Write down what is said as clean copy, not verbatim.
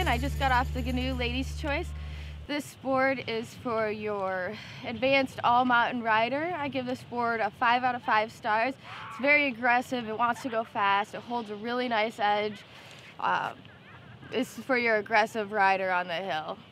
I just got off the GNU Ladies Choice. This board is for your advanced all-mountain rider. I give this board a 5 out of 5 stars. It's very aggressive, it wants to go fast, it holds a really nice edge. This is for your aggressive rider on the hill.